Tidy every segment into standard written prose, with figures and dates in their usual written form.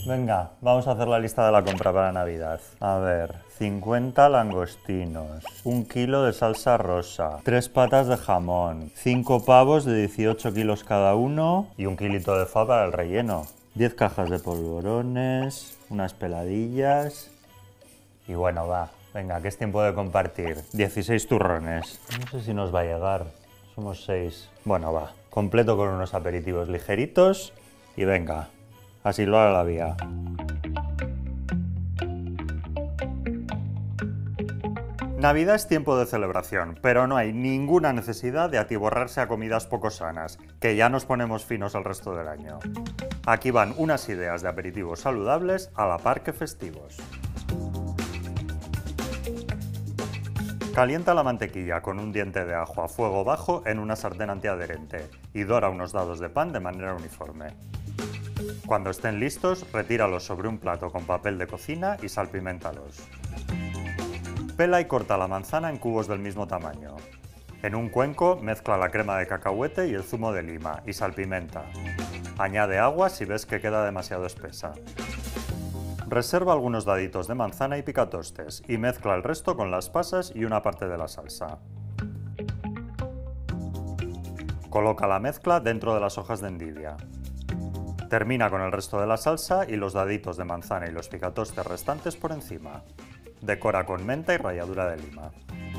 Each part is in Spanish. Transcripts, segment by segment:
Venga, vamos a hacer la lista de la compra para Navidad. A ver, 50 langostinos, 1 kilo de salsa rosa, 3 patas de jamón, 5 pavos de 18 kilos cada uno y 1 kilito de foie para el relleno. 10 cajas de polvorones, unas peladillas y bueno, va. Venga, que es tiempo de compartir. 16 turrones. No sé si nos va a llegar. Somos 6. Bueno, va. Completo con unos aperitivos ligeritos y venga. Así lo hará la vía. Navidad es tiempo de celebración, pero no hay ninguna necesidad de atiborrarse a comidas poco sanas, que ya nos ponemos finos el resto del año. Aquí van unas ideas de aperitivos saludables a la par que festivos. Calienta la mantequilla con un diente de ajo a fuego bajo en una sartén antiadherente y dora unos dados de pan de manera uniforme. Cuando estén listos, retíralos sobre un plato con papel de cocina y salpiméntalos. Pela y corta la manzana en cubos del mismo tamaño. En un cuenco, mezcla la crema de cacahuete y el zumo de lima y salpimenta. Añade agua si ves que queda demasiado espesa. Reserva algunos daditos de manzana y picatostes y mezcla el resto con las pasas y una parte de la salsa. Coloca la mezcla dentro de las hojas de endivia. Termina con el resto de la salsa y los daditos de manzana y los picatostes restantes por encima. Decora con menta y ralladura de lima.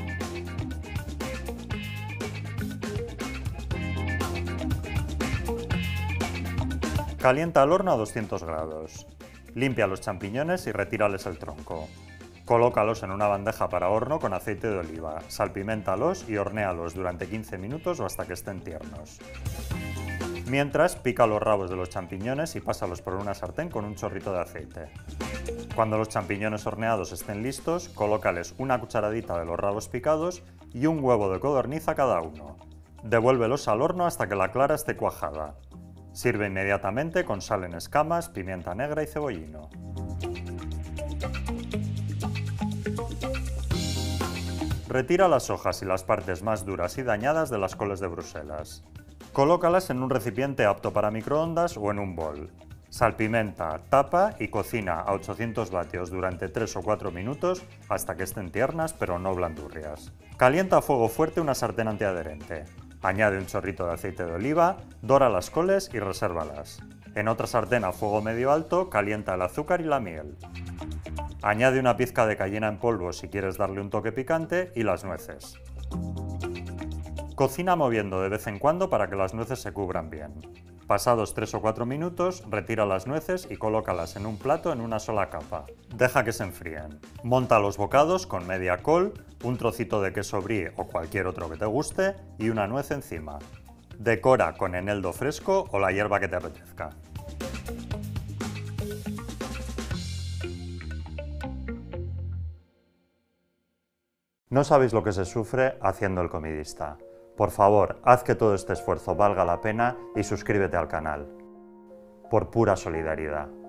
Calienta el horno a 200 grados. Limpia los champiñones y retírales el tronco. Colócalos en una bandeja para horno con aceite de oliva, salpiméntalos y hornéalos durante 15 minutos o hasta que estén tiernos. Mientras, pica los rabos de los champiñones y pásalos por una sartén con un chorrito de aceite. Cuando los champiñones horneados estén listos, colócales una cucharadita de los rabos picados y un huevo de codorniz a cada uno. Devuélvelos al horno hasta que la clara esté cuajada. Sirve inmediatamente con sal en escamas, pimienta negra y cebollino. Retira las hojas y las partes más duras y dañadas de las coles de Bruselas. Colócalas en un recipiente apto para microondas o en un bol. Salpimenta, tapa y cocina a 800 vatios durante 3 o 4 minutos hasta que estén tiernas pero no blandurrias. Calienta a fuego fuerte una sartén antiadherente. Añade un chorrito de aceite de oliva, dora las coles y resérvalas. En otra sartén a fuego medio alto, calienta el azúcar y la miel. Añade una pizca de cayena en polvo si quieres darle un toque picante y las nueces. Cocina moviendo de vez en cuando para que las nueces se cubran bien. Pasados 3 o 4 minutos, retira las nueces y colócalas en un plato en una sola capa. Deja que se enfríen. Monta los bocados con media col, un trocito de queso brie o cualquier otro que te guste y una nuez encima. Decora con eneldo fresco o la hierba que te apetezca. No sabéis lo que se sufre haciendo el comidista. Por favor, haz que todo este esfuerzo valga la pena y suscríbete al canal. Por pura solidaridad.